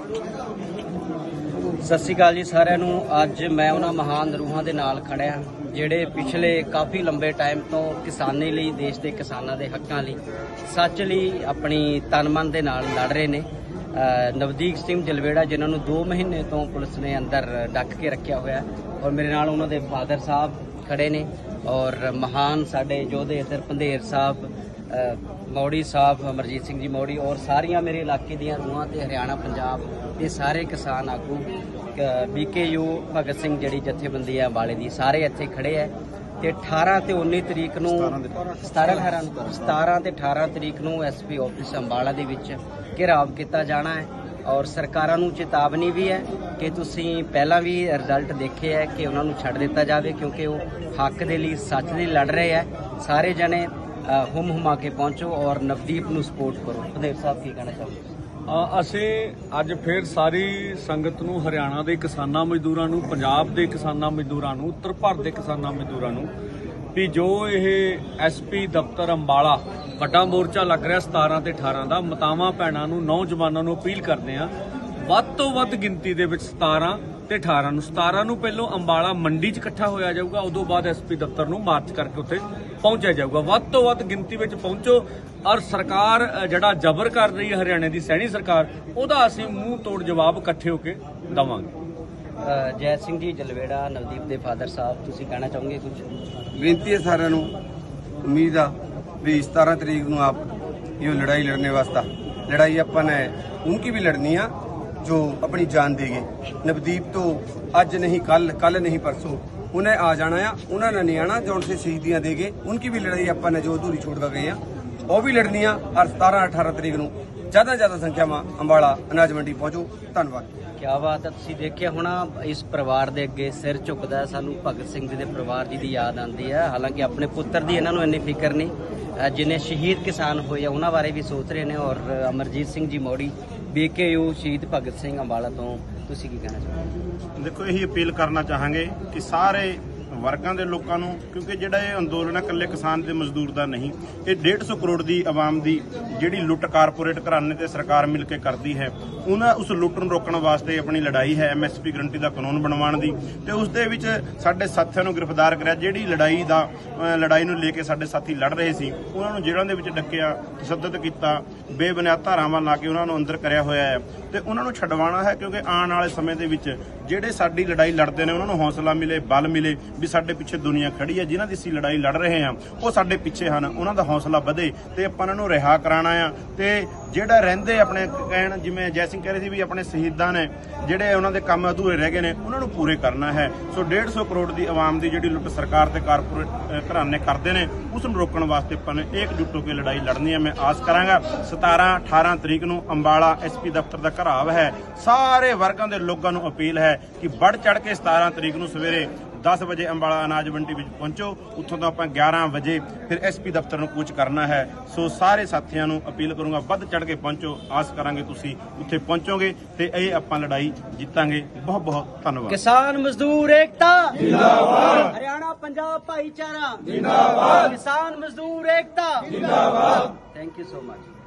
ਸਤਿ ਸ਼੍ਰੀ ਅਕਾਲ ਜੀ ਸਾਰਿਆਂ ਨੂੰ। ਅੱਜ ਮੈਂ ਉਹਨਾਂ ਮਹਾਨ ਰੂਹਾਂ ਦੇ ਨਾਲ ਖੜਿਆ ਜਿਹੜੇ ਪਿਛਲੇ ਕਾਫੀ ਲੰਬੇ ਟਾਈਮ ਤੋਂ ਕਿਸਾਨੀ ਲਈ, ਦੇਸ਼ ਦੇ ਕਿਸਾਨਾਂ ਦੇ ਹੱਕਾਂ ਲਈ, ਸੱਚ ਲਈ ਆਪਣੀ ਤਨ ਮਨ ਦੇ ਨਾਲ ਲੜ ਰਹੇ ਨੇ। ਨਵਦੀਪ ਸਿੰਘ ਜਲਵੇੜਾ ਜਿਨ੍ਹਾਂ ਨੂੰ 2 ਮਹੀਨੇ ਤੋਂ ਪੁਲਿਸ ਨੇ ਅੰਦਰ ਡੱਕ ਕੇ ਰੱਖਿਆ ਹੋਇਆ, ਔਰ ਮੇਰੇ ਨਾਲ ਉਹਨਾਂ ਦੇ ਫਾਦਰ ਸਾਹਿਬ ਖੜੇ ਨੇ, ਔਰ ਮਹਾਨ ਸਾਡੇ ਯੋਧੇ ਇੱਧਰ ਪੰਧੇਰ ਸਾਹਿਬ, ਮੌੜੀ ਸਾਹਿਬ, ਅਮਰਜੀਤ ਸਿੰਘ ਜੀ ਮੌੜੀ, ਔਰ ਸਾਰੀਆਂ ਮੇਰੇ ਇਲਾਕੇ ਦੀਆਂ ਰੂਹਾਂ ਤੇ ਹਰਿਆਣਾ ਪੰਜਾਬ ਦੇ ਸਾਰੇ ਕਿਸਾਨ ਆਗੂ, BKU ਭਗਤ ਸਿੰਘ ਜਿਹੜੀ ਜਥੇਬੰਦੀ ਹੈ ਅੰਬਾਲੇ ਦੀ, ਸਾਰੇ ਇੱਥੇ ਖੜੇ ਹੈ। ਤੇ 18 ਤੇ 19 ਤਰੀਕ ਨੂੰ 17 ਤੇ 18 ਤਰੀਕ ਨੂੰ SP ਆਫਿਸ ਅੰਬਾਲਾ ਦੇ ਵਿੱਚ ਘਿਰਾਵ ਕੀਤਾ ਜਾਣਾ ਹੈ। ਔਰ ਸਰਕਾਰਾਂ ਨੂੰ ਚੇਤਾਵਨੀ ਵੀ ਹੈ ਕਿ ਤੁਸੀਂ ਪਹਿਲਾਂ ਵੀ ਰਿਜ਼ਲਟ ਦੇਖੇ ਹੈ ਕਿ ਉਹਨਾਂ ਨੂੰ ਛੱਡ ਦਿੱਤਾ ਜਾਵੇ, ਕਿਉਂਕਿ ਉਹ ਹੱਕ ਦੇ ਲਈ, ਸੱਚ ਲਈ ਲੜ ਰਹੇ ਹੈ। ਸਾਰੇ ਜਣੇ ਹੁਮਾ ਕੇ ਪਹੁੰਚੋ ਔਰ ਨਵਦੀਪ ਨੂੰ ਸਪੋਰਟ ਕਰੋ। ਪੰਧੇਰ ਸਾਹਿਬ ਕੀ ਕਹਿਣਾ ਚਾਹੁੰਦੇ? ਅਸੀਂ ਅੱਜ ਫਿਰ ਸਾਰੀ ਸੰਗਤ ਨੂੰ, ਹਰਿਆਣਾ ਦੇ ਕਿਸਾਨਾਂ ਮਜ਼ਦੂਰਾਂ ਨੂੰ, ਪੰਜਾਬ ਦੇ ਕਿਸਾਨਾਂ ਮਜ਼ਦੂਰਾਂ ਨੂੰ, ਉੱਤਰ ਭਾਰਤ ਦੇ ਕਿਸਾਨਾਂ ਮਜ਼ਦੂਰਾਂ ਨੂੰ ਵੀ ਜੋ ਇਹ SP ਦਫ਼ਤਰ ਅੰਬਾਲਾ ਵੱਡਾ ਮੋਰਚਾ ਲੱਗ ਰਿਹਾ 17 ਤੇ 18 ਦਾ, ਮਾਤਾਵਾਂ ਭੈਣਾਂ ਨੂੰ, ਨੌਜਵਾਨਾਂ ਨੂੰ ਅਪੀਲ ਕਰਦੇ ਆ ਵੱਧ ਤੋਂ ਵੱਧ ਗਿਣਤੀ ਦੇ ਵਿੱਚ 17 ਤੇ 18 ਨੂੰ ਪਹਿਲੋਂ ਅੰਬਾਲਾ ਮੰਡੀ 'ਚ ਇਕੱਠਾ ਹੋਇਆ ਜਾਊਗਾ, ਉਦੋਂ ਬਾਅਦ SP ਦਫ਼ਤਰ ਨੂੰ ਮਾਰਚ ਕਰਕੇ ਉੱਥੇ ਪਹੁੰਚਿਆ ਜਾਊਗਾ। ਵੱਧ ਤੋਂ ਵੱਧ ਗਿਣਤੀ ਵਿੱਚ ਪਹੁੰਚੋ ਔਰ ਸਰਕਾਰ ਜਿਹੜਾ ਜ਼ਬਰ ਕਰ ਰਹੀ ਹੈ ਹਰਿਆਣੇ ਦੀ ਸੈਣੀ ਸਰਕਾਰ, ਉਹਦਾ ਅਸੀਂ ਮੂੰਹ ਤੋੜ ਜਵਾਬ ਇਕੱਠੇ ਹੋ ਕੇ ਦੇਵਾਂਗੇ। ਜੈ ਸਿੰਘ ਜੀ ਜਲਵੇੜਾ, ਨਵਦੀਪ ਦੇ ਫਾਦਰ ਸਾਹਿਬ, ਤੁਸੀਂ ਕਹਿਣਾ ਚਾਹੋਗੇ ਕੁਝ? बेनती है सारे नू, उम्मीद आ भी 17 तरीक नू आप ये लड़ाई लड़ने वास्ता, लड़ाई अपन है उनकी भी लड़नी है जो अपनी जान देंगे। नवदीप तो अज नहीं कल नहीं परसों उन्हें आ जाना है, उन्होंने नहीं आना जो उनसे शहीदियां देंगे। उनकी भी लड़ाई अपन है जो अधूरी छोड़ कर गए हैं, वो भी लड़नी है। और 17-18 तरीक नू ज्यादा संख्या में अंबाला अनाज मंडी पहुंचो। धन्यवाद। ਕਿਆ ਬਾਤ ਹੈ। ਤੁਸੀਂ ਦੇਖਿਆ ਹੋਣਾ ਇਸ ਪਰਿਵਾਰ ਦੇ ਅੱਗੇ ਸਿਰ ਝੁਕਦਾ। ਸਾਨੂੰ ਭਗਤ ਸਿੰਘ ਜੀ ਦੇ ਪਰਿਵਾਰ ਜੀ ਦੀ ਯਾਦ ਆਉਂਦੀ ਹੈ। ਹਾਲਾਂਕਿ ਆਪਣੇ ਪੁੱਤਰ ਦੀ ਇਹਨਾਂ ਨੂੰ ਇੰਨੀ ਫਿਕਰ ਨਹੀਂ, ਜਿਨੇ ਸ਼ਹੀਦ ਕਿਸਾਨ ਹੋਏ ਆ ਉਹਨਾਂ ਬਾਰੇ ਵੀ ਸੋਚ ਰਹੇ ਨੇ। ਔਰ ਅਮਰਜੀਤ ਸਿੰਘ ਜੀ ਮੌੜੀ, BKU ਸ਼ਹੀਦ ਭਗਤ ਸਿੰਘ ਅੰਬਾਲਾ ਤੋਂ, ਤੁਸੀਂ ਕੀ ਕਹਿਣਾ ਚਾਹੁੰਦੇ? ਦੇਖੋ, ਇਹੀ ਅਪੀਲ ਕਰਨਾ ਚਾਹਾਂਗੇ ਕਿ ਸਾਰੇ ਵਰਗਾਂ ਦੇ ਲੋਕਾਂ ਨੂੰ, ਕਿਉਂਕਿ ਜਿਹੜਾ ਇਹ ਅੰਦੋਲਨ ਹੈ ਇਕੱਲੇ ਕਿਸਾਨ ਤੇ ਮਜ਼ਦੂਰ ਦਾ ਨਹੀਂ, ਇਹ 150 ਕਰੋੜ ਦੀ ਆਵਾਮ ਦੀ ਜਿਹੜੀ ਲੁੱਟ ਕਾਰਪੋਰੇਟ ਘਰਾਣੇ ਤੇ ਸਰਕਾਰ ਮਿਲ ਕੇ ਕਰਦੀ ਹੈ, ਉਹਨਾਂ ਉਸ ਲੁੱਟ ਨੂੰ ਰੋਕਣ ਵਾਸਤੇ ਆਪਣੀ ਲੜਾਈ ਹੈ MSP ਗਰੰਟੀ ਦਾ ਕਾਨੂੰਨ ਬਣਵਾਉਣ ਦੀ। ਤੇ ਉਸ ਦੇ ਵਿੱਚ ਸਾਡੇ ਸਾਥੀਆਂ ਨੂੰ ਗ੍ਰਿਫਤਾਰ ਕਰਿਆ। ਜਿਹੜੀ ਲੜਾਈ ਨੂੰ ਲੈ ਕੇ ਸਾਡੇ ਸਾਥੀ ਲੜ ਰਹੇ ਸੀ, ਉਹਨਾਂ ਨੂੰ ਜੇਲ੍ਹਾਂ ਦੇ ਵਿੱਚ ਡੱਕਿਆ, ਤਸ਼ੱਦਦ ਕੀਤਾ, ਬੇਬੁਨਿਆਦ ਧਾਰਾਵਾਂ ਲਾ ਕੇ ਉਹਨਾਂ ਨੂੰ ਅੰਦਰ ਕਰਿਆ ਹੋਇਆ ਹੈ। ਤੇ ਉਹਨਾਂ ਨੂੰ ਛਡਵਾਉਣਾ ਹੈ, ਕਿਉਂਕਿ ਆਉਣ ਵਾਲੇ ਸਮੇਂ ਦੇ ਵਿੱਚ ਜਿਹੜੇ ਸਾਡੀ ਲੜਾਈ ਲੜਦੇ ਨੇ ਉਹਨਾਂ ਨੂੰ ਹੌਸਲਾ ਮਿਲੇ, ਬਲ ਮਿਲੇ ਵੀ ਸਾਡੇ ਪਿੱਛੇ ਦੁਨੀਆ ਖੜੀ ਹੈ। ਜਿਨ੍ਹਾਂ ਦੀ ਅਸੀਂ ਲੜਾਈ ਲੜ ਰਹੇ ਹਾਂ ਉਹ ਸਾਡੇ ਪਿੱਛੇ ਹਨ, ਉਹਨਾਂ ਦਾ ਹੌਸਲਾ ਵਧੇ ਤੇ ਆਪਾਂ ਉਹਨਾਂ ਨੂੰ ਰਿਹਾ ਕਰਾਉਣਾ ਆ। ਤੇ ਜਿਹੜਾ ਰਹਿੰਦੇ ਆਪਣੇ ਕਹਿਣ, ਜਿਵੇਂ ਜੈ ਸਿੰਘ ਕਹਿ ਰਹੇ ਸੀ ਵੀ ਆਪਣੇ ਸ਼ਹੀਦਾਂ ਨੇ ਜਿਹੜੇ ਉਹਨਾਂ ਦੇ ਕੰਮ ਅਧੂਰੇ ਰਹਿ ਗਏ ਨੇ, ਉਹਨਾਂ ਨੂੰ ਪੂਰੇ ਕਰਨਾ ਹੈ। ਸੋ 150 ਕਰੋੜ ਦੀ ਆਵਾਮ ਦੀ ਜਿਹੜੀ ਲੁੱਟ ਸਰਕਾਰ ਤੇ ਕਾਰਪੋਰੇਟ ਘਰਾਣੇ ਕਰਦੇ ਨੇ, ਉਸ ਨੂੰ ਰੋਕਣ ਵਾਸਤੇ ਆਪਾਂ ਨੇ ਇਕਜੁੱਟ ਹੋ ਕੇ ਲੜਾਈ ਲੜਨੀ ਹੈ। ਮੈਂ ਆਸ ਕਰਾਂਗਾ 17-18 ਤਰੀਕ ਨੂੰ ਅੰਬਾਲਾ SP ਦਫ਼ਤਰ ਦਾ ਘਿਰਾਵ ਹੈ। ਸਾਰੇ ਵਰਗਾਂ ਦੇ ਲੋਕਾਂ ਨੂੰ ਅਪੀਲ ਹੈ ਕਿ ਵੱਧ ਚੜ ਕੇ 17 ਤਰੀਕ ਨੂੰ ਸਵੇਰੇ 10 ਵਜੇ ਅੰਬਾਲਾ ਅਨਾਜ ਮੰਡੀ ਵਿੱਚ ਪਹੁੰਚੋ। ਉੱਥੋਂ ਤੋਂ ਆਪਾਂ 11 ਵਜੇ ਫਿਰ SP ਦਫ਼ਤਰ ਨੂੰ ਕੂਚ ਕਰਨਾ ਹੈ। ਸੋ ਸਾਰੇ ਸਾਥੀਆਂ ਨੂੰ ਅਪੀਲ ਕਰੂੰਗਾ ਵੱਧ ਚੜ ਕੇ ਪਹੁੰਚੋ। ਆਸ ਕਰਾਂਗੇ ਤੁਸੀਂ ਉੱਥੇ ਪਹੁੰਚੋਗੇ ਤੇ ਇਹ ਆਪਾਂ ਲੜਾਈ ਜਿੱਤਾਂਗੇ। ਬਹੁਤ ਬਹੁਤ ਧੰਨਵਾਦ। ਕਿਸਾਨ ਮਜ਼ਦੂਰ ਏਕਤਾ ਜਿੰਦਾਬਾਦ, ਹਰਿਆਣਾ ਪੰਜਾਬ ਭਾਈਚਾਰਾ ਜਿੰਦਾਬਾਦ, ਕਿਸਾਨ ਮਜ਼ਦੂਰ ਏਕਤਾ ਜਿੰਦਾਬਾਦ। Thank you so much.